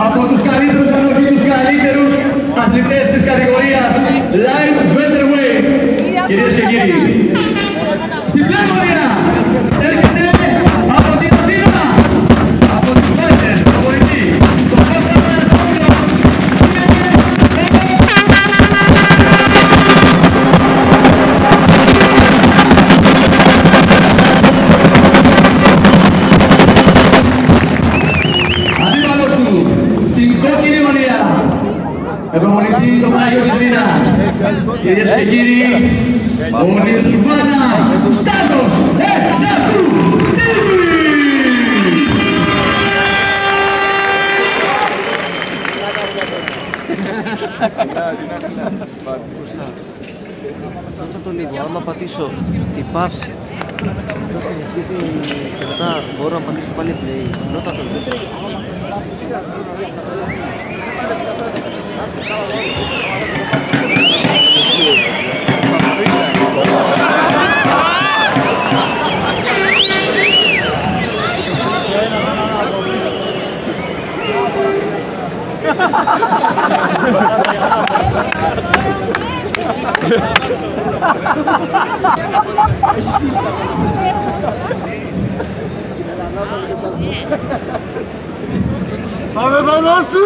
από τους καλύτερους αλλά όχι τους καλύτερους αθλητές της κατηγορίας Light Featherweight. Κυρίες και κύριοι, στην πλέγωνια έρχεται από την Αθήνα, από τους Fighters, προπονητή, το Κώστα Πανασόπουλο. Αντίπαλος του, στην κόκκινη γωνία, προπονητή το Μάγιο της Βίνα. Κυρίες και κύριοι, ο Νιρβάνα Στάτος Εξακουστίδης! Αυτό το λίγο, άμα πατήσω την παύση αυτό συνεχίζει και μετά μπορώ να πατήσω πάλι play. Νότα το λέω. Πάμε Θανάση!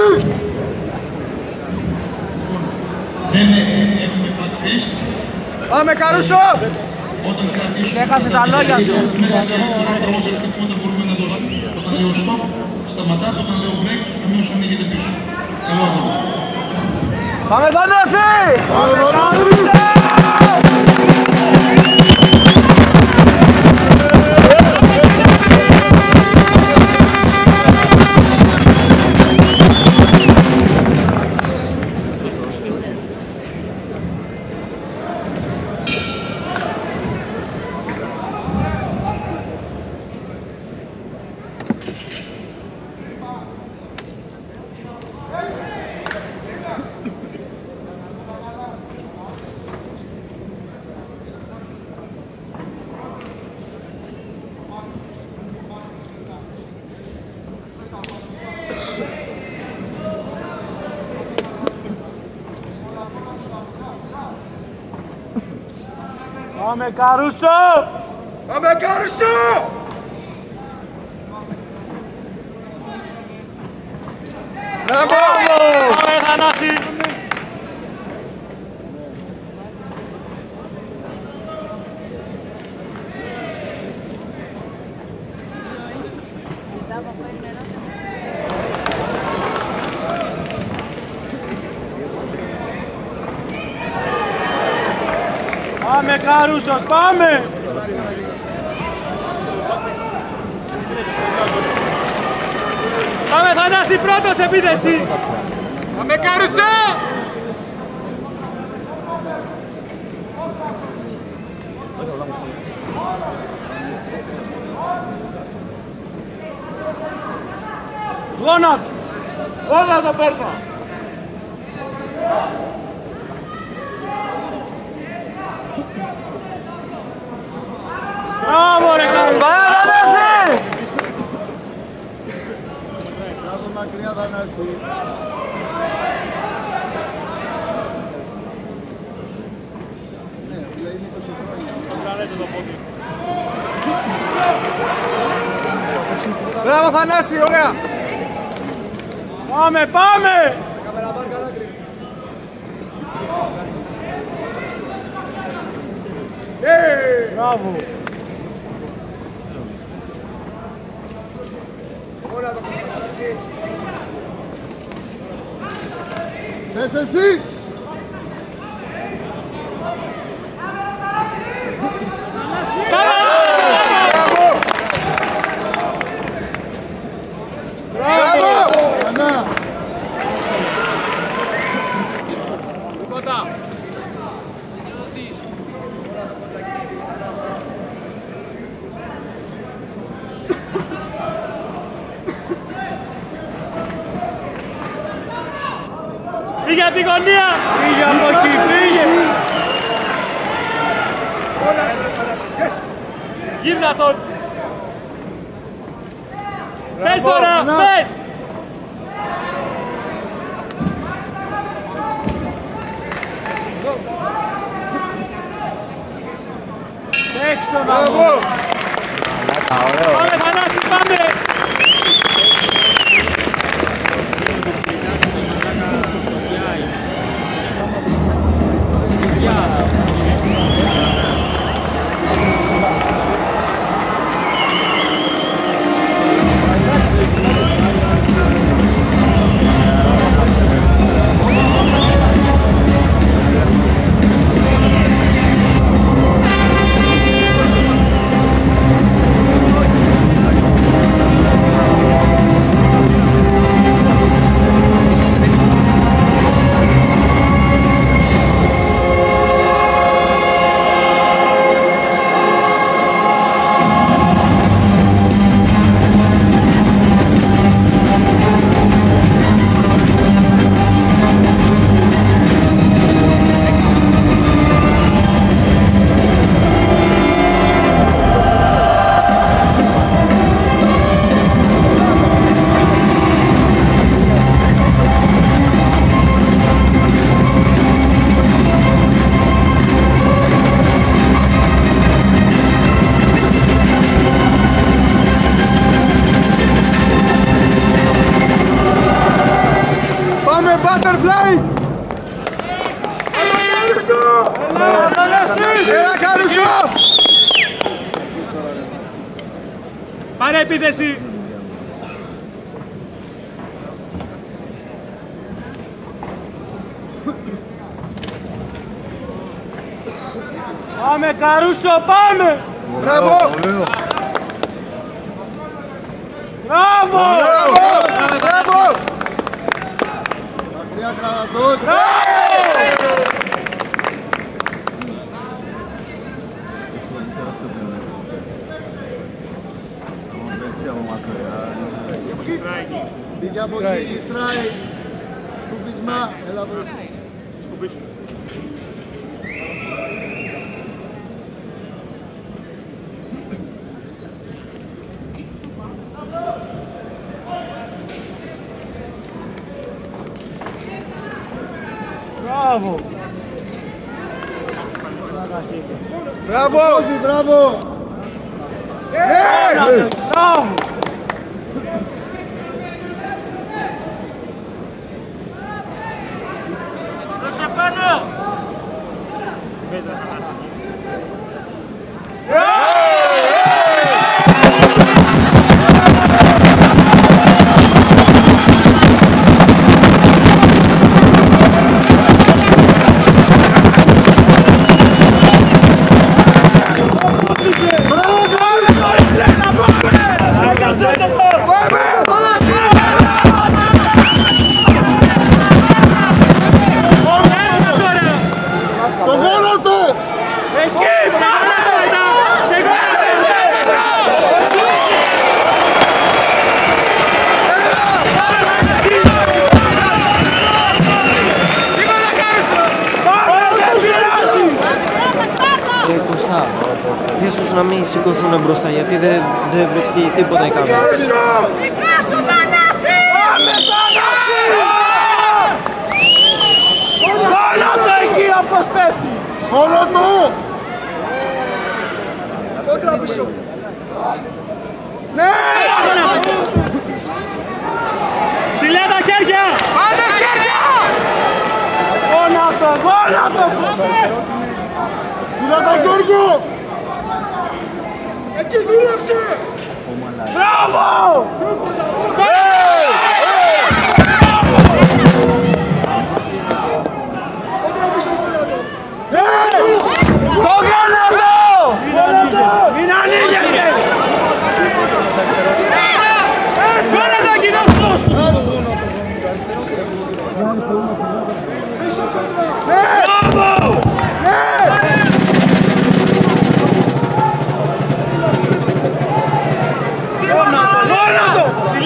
Δεν έχουμε backfist. Πάμε Καρούσο! Όταν κρατήσουμε Έχασε τα λόγια του. μέσα από την φορά πρόμοσα αυτή που μπορούμε να δώσουμε. Όταν λέω stop, σταματάτε. Όταν λέω break, αμέσως ανοίγετε πίσω. Καλό αγώνα. Πάμε Θανάση! Πάμε Θανάση! Πάμε Καρούσο! Πάμε Καρούσο! Μπράβο! Πάμε Θανάση! Πάμε Καρούσος, πάμε! Πάμε Θανάση, πρώτος επίθεση! Πάμε Καρούσο! Γόνατο! Γόνατο παίρνω! Μπράβο ρε Καρούσο! Θανάση! Μπράβο μακριά Θανάση! Μπράβο Θανάση, ωραία! Πάμε, πάμε! Μπράβο! Ωραία το Θανάση! Θες εσύ! Φύγε από τη γωνία! Φύγε από εκεί, φύγε! Γύρνα τον! Πες τώρα, πες! Έξω να μου. Πάμε Θανάση, πάμε. Butterfly! Έλα Καρούσο! Πάρε επίθεση! Πάμε Καρούσο, πάμε! Μπράβο! Μπράβο! Μπράβο! Πήγε από εκεί, στράει, σκουπισμά, έλα μπροστά. Σκουπίσου. Μπράβο! Μπράβο! Μπράβο! Μπράβο! Δώσε πάνω! Ίσως να μην σηκωθούν μπροστά γιατί δεν βρίσκει τίποτα η κάμερα. Δικάσου Θανάση! Πάμε Θανάση! Γόνατο εκεί όπως πέφτει! Γόνατο! Κόντρα πίσω! Ναι! Ψηλά τα χέρια! Πάμε χέρια! Γόνατο! Γόνατο! Ψηλά τα χέρια! Εκεί δούλεψε! Μπράβο! Κόντρα πίσω γόνατο! Το γόνατο! Μην ανοίγεσαι! Γόνατο εκεί δώσ' του! Μπράβο! Γόνατο!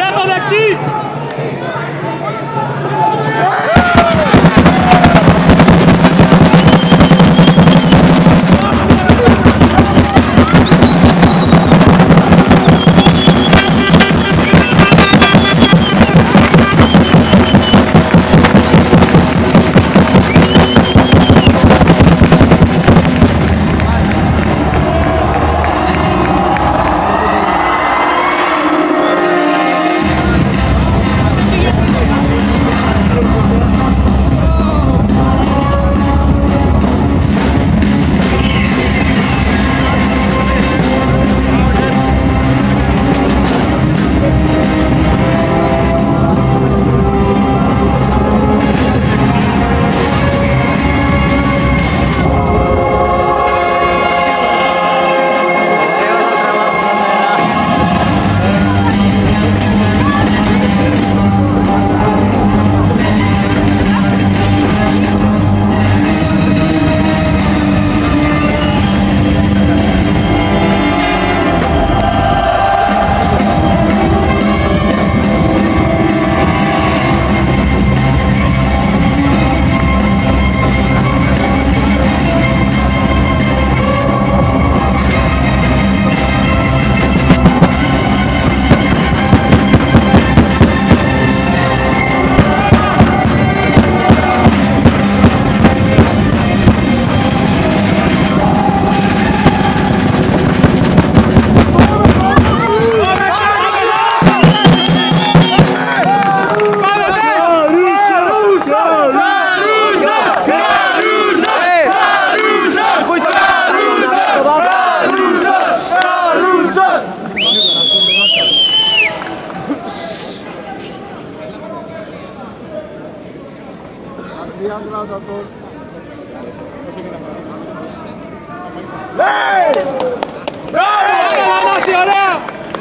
Ανάστη, ωραία!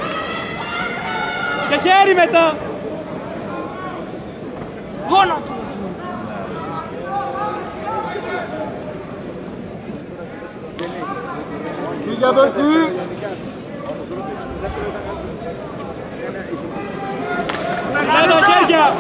Και χέρι μετά! Γόνατο! Πήγε από εκεί! Κάτω χέρια!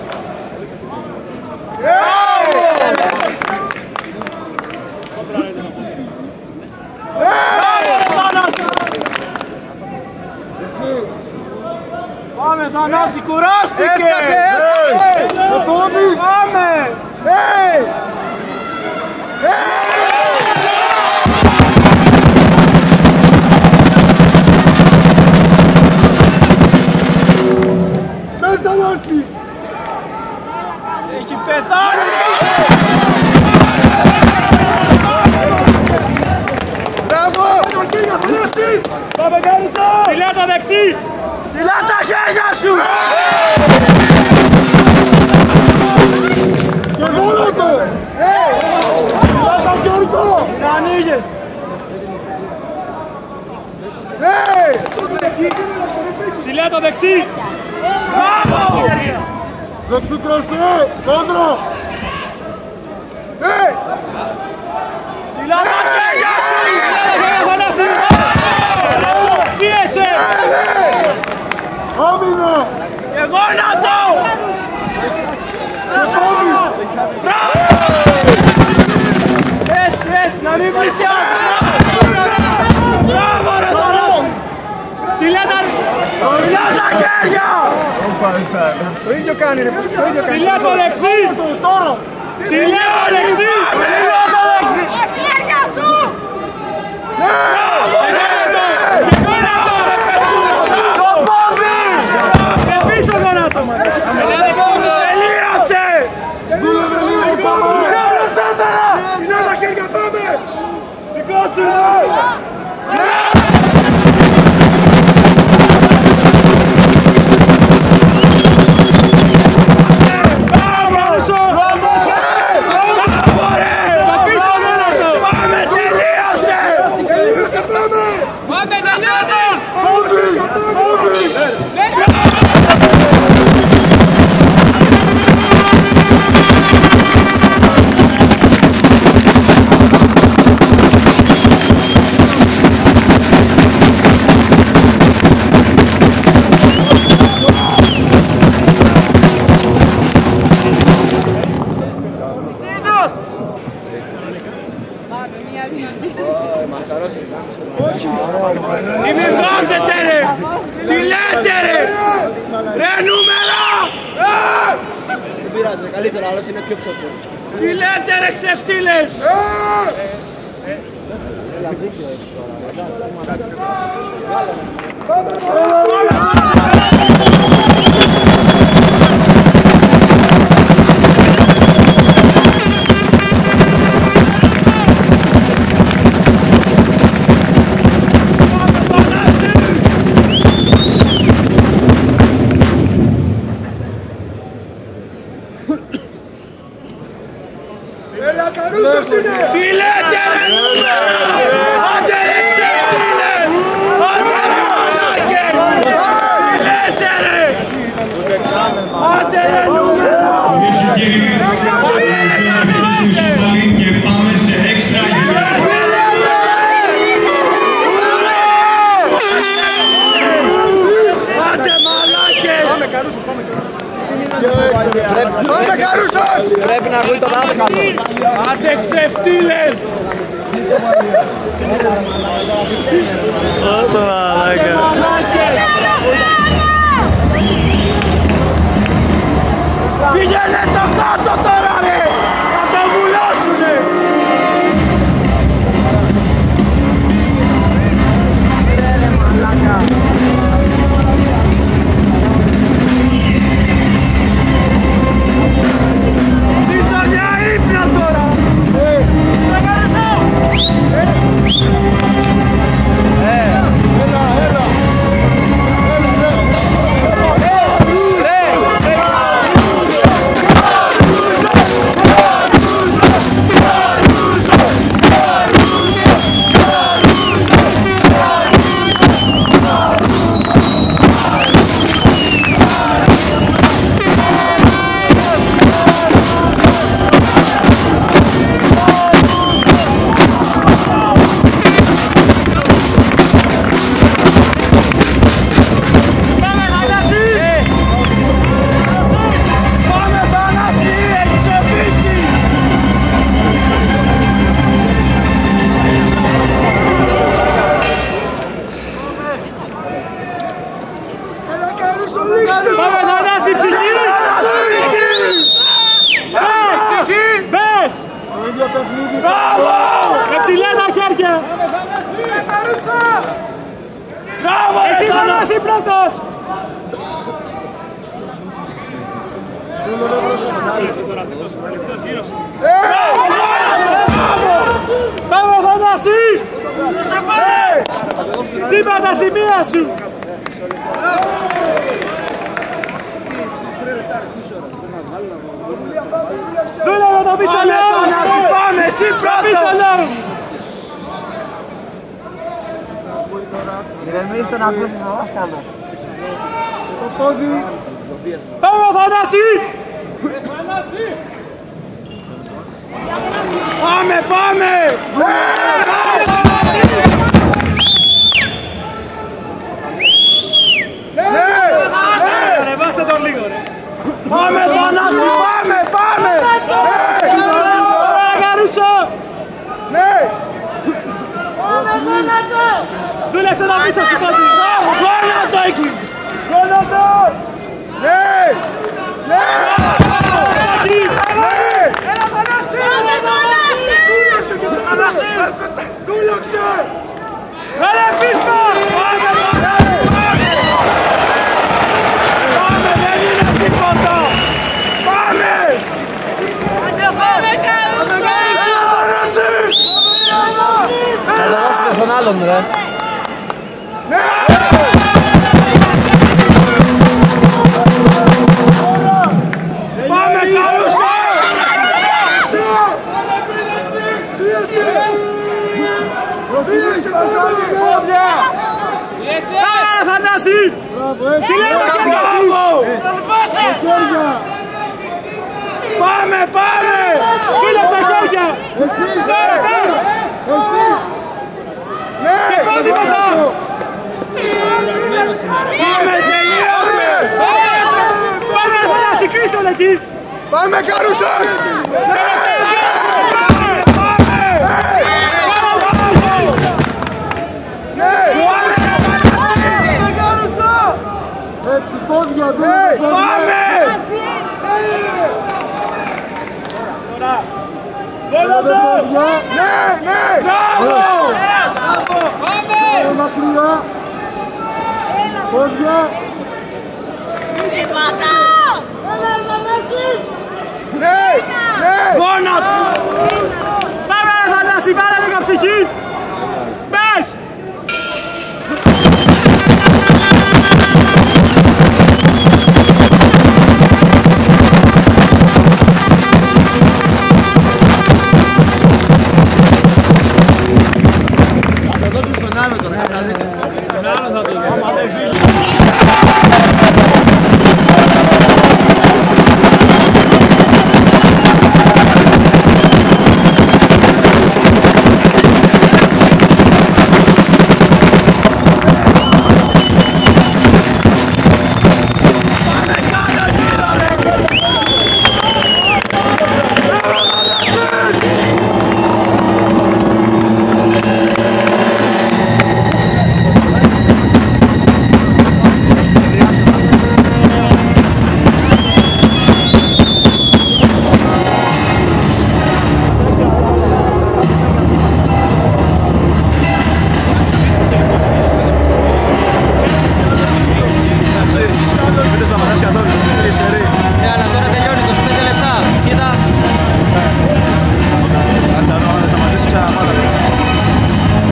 Πάμε Θανάση, κουράστηκε! Έσκασε! Το πόδι! Πάμε! Πες Θανάση! Έχει πεθάνει! Μπράβο! Πάμε καλύτερα! Ψηλά το δεξί! Ψηλά τα χέρια σου! Και μόνο το! Ψηλά τα Γιώργο! Να ανοίγεις! Ψηλά το δεξί! Μπράβο! Δεξί κροσέ! Κόντρο! Ψηλά τα χέρια σου! Πίεσε! Άμυνα! Και γόνατο! Έτσι, έτσι, να μην πλησιάζει! Μπράβο ρε Θανάση! Ψηλά τα... Ψηλά τα χέρια! Το ίδιο κάνει ρε! Το ίδιο κάνει! Ψηλά το δεξί! Τώρα! Ψηλά το δεξί! Ψηλά το δεξί! Χέρια σου! Το πόδι! Και πίσω γόνατο! Τελείωσε! Ψηλά τα χέρια πάμε! Πάμε, τελείωσε! Τελείωσε πάμε! Πάμε τα σώτα! Τι μη βγάζετε ρε! Τι λέτε ρε! Ρε νούμερα! Δεν πειράζει, καλύτερα, άλλος είναι πιο ψωφό. Τι λέτε ρε ξεφτύλες! Έλα Καρούσος είναι! Τι λέτε ρε νούμερα! Άντε ρε ξεφτύλες! Άντε ρε μαλάκες! Τι λέτε ρε! Άντε ρε νούμερα! Και πάμε σε έξτρα Άντε μαλάκες! Πάμε Καρούσος! Πρέπει να ακούει τον άσχαλο. Άντε ξεφτύλες! Ω, το μαλάκα. Πήγαινε το κάτω τώρα ρε! Θα το βουλώσουνε! Ήταν μια ύπνα τώρα! εσύ πρώτος! Πάμε Θανάση! Τσίπα τα σημεία σου! Δούλευε το πίσω λέω! Πάμε εσύ πρώτος! Ηρεμήστε να ακούσουμε μας κάνω. Το πόδι. Πάμε Θανάση! Πάμε, πάμε! Ανεβάστε τον λίγο ρε! Πάμε Θανάση, πάμε, πάμε! Ωραία Καρούσο! Δούλεψε να πίσω σου πόδι! Γόνατο εκεί! Γόνατο! Έλα πίσω! Πάμε, δεν είναι τίποτα! Πάμε! Θα το δώσετε στον άλλον ρε. Πάμε Καρούσο! Έλα Θανάση! Τι λέει το χέρια σου! Πάμε, πάμε! Δούλεψε χέρια! Τώρα πες! Και πόδι μετά! Πάμε, τελειώσαμε! Πάμε Θανάση, κλείστον εκεί! Πάμε Καρούσος! Έτσι, πόδια, πόδια. Πάμε! Πόδια. Ναι! Μπράβο! Πάμε μακριά. Πόδια. Γόνατο! Πάμε Θανάση, βάλε λίγα ψυχή! Πες! Θα το δώσεις στον άλλο τώρα.